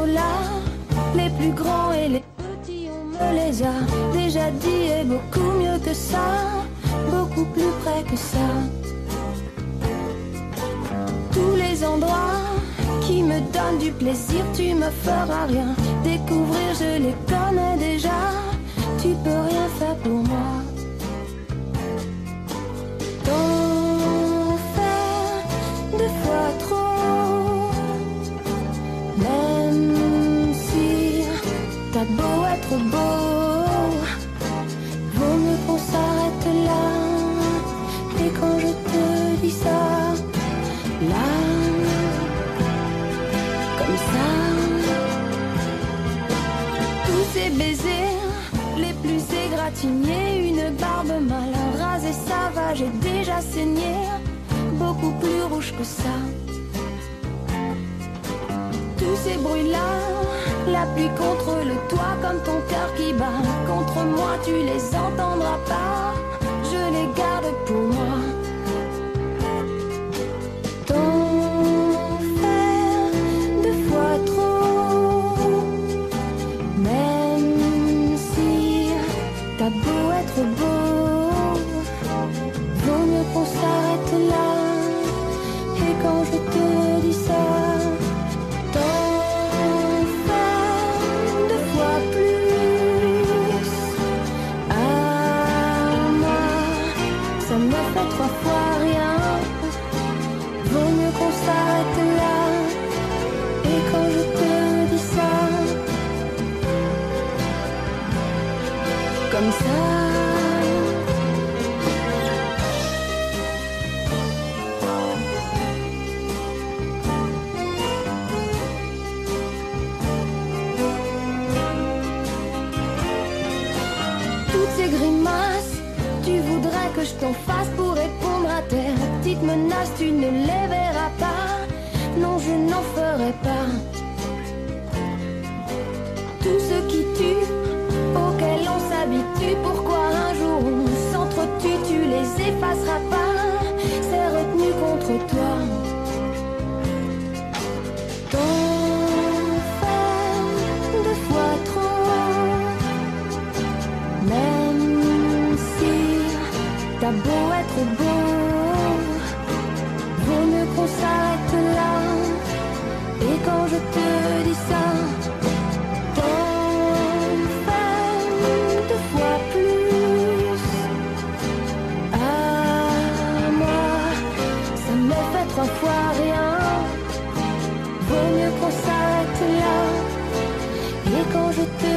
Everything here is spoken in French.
là. Les plus grands et les petits, on me les a déjà dit, et beaucoup mieux que ça, beaucoup plus près que ça. Tous les endroits qui me donnent du plaisir, tu me feras rien découvrir, je les connais déjà. Tu peux rien faire pour moi. T'en faire deux fois trop, même si t'as beau être beau, vaut mieux qu'on s'arrête là. Et quand je te dis ça, là, comme ça, tous ces baisers les plus égratignés, une barbe mal rasée, ça va, j'ai déjà saigné, beaucoup plus rouge que ça. Tous ces bruits-là, la pluie contre le toit, comme ton cœur qui bat contre moi, tu les entendras pas, je les garde pour moi. T'en faire deux fois trop, même si t'as beau être beau, vaut mieux qu'on s'arrête là. Et quand je te dis ça, t'en faire deux fois plus. À moi, ça me fait trois fois rien. Vaut mieux qu'on s'arrête là. Et quand je te dis ça, comme ça. Toutes ces grimaces, tu voudrais que je t'en fasse pour répondre à tes petites menaces, tu ne les verras pas, non je n'en ferai pas. Tout ce qui tue, auquel on s'habitue, pourquoi un jour on s'entretue, tu les effaceras pas, c'est retenu contre toi. T'en faire deux fois trop, même si t'as beau être beau, vaut mieux qu'on s'arrête là. Et quand je te dis ça, t'en faire deux fois plus. À moi, ça me fait trois fois rien. Vaut mieux qu'on s'arrête là. Et quand je te